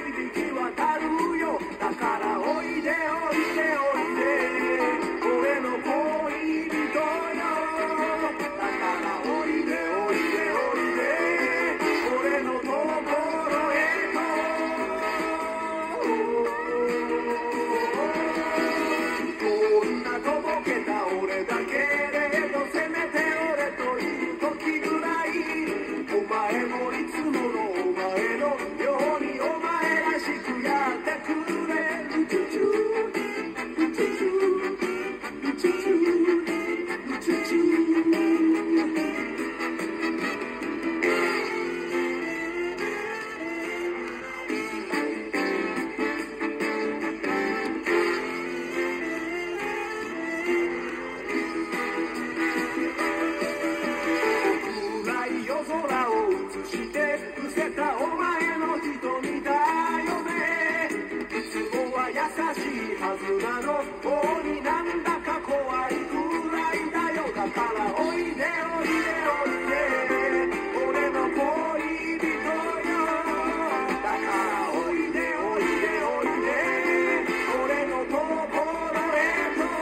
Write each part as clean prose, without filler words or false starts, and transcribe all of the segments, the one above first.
響き渡るよ。だからおいでおいでおいで俺の恋人よ。だからおいでおいでおいで俺のところへと。こんなとぼけた俺だけれどせめて俺といる時ぐらいお前もいつものお前のようにお前らしくやってくれ。暗い夜空を映して伏せたお前の瞳だよね。いつもは優しいはずなの王になんだか怖いくらいだよ。だからおいでおいでおいで俺の恋人よ。だからおいでおいでおいで俺のところへと。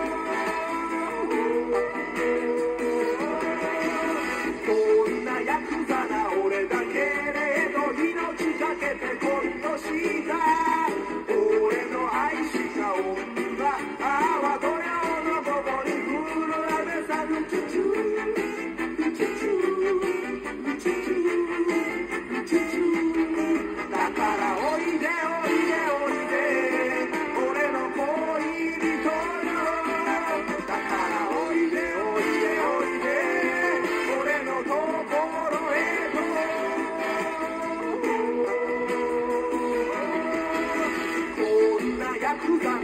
こんなヤクザな俺だけれど命かけて恋をした俺の愛した女が泡土曜の午後に降る雨さぬチュチュチュチュチュチュチュ。だからおいでおいでおいで俺の恋人よ。だからおいでおいでおいで俺のところへと。こんなヤクザ